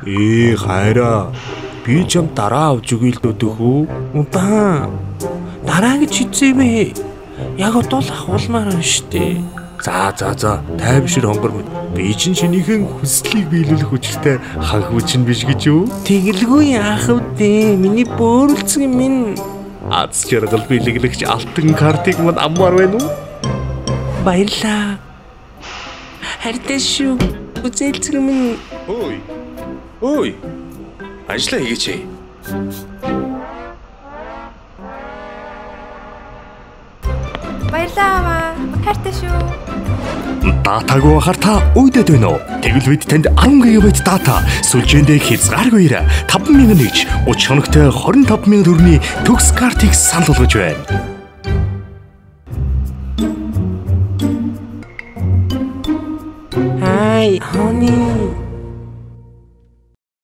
Хайраа. Би чам дараа авч өгье л дөө хүү. Удаа. Дараа гэж хэлсэн бэ. Яг одоо л ахуулмаар байна штэ. За тайвшир хонгор минь. Би чинь шинийхэн хүслийг биелүүлэх хүчтэй ханхууч нь биш гэж юу? Тэгэлгүй яах вэ? Миний бөөрөлцөг минь аз жаргал биелэглэгч алтан картыг мань аммаар байна уу? Баярлаа. Хайртай шүү. Үзэлцэг минь. Ой. Ажлаа хийгээч. Баярлаа. Хайртай шүү. Датагүй хахаар та үйдэд байна уу? Тэгвэл бид танд 10 ГБ дата сүлжээндээ хязгааргүйрээ 5001 30 хоногтой 25,000 төгрөгийн төгс картыг санал болгож байна. Hi, honey.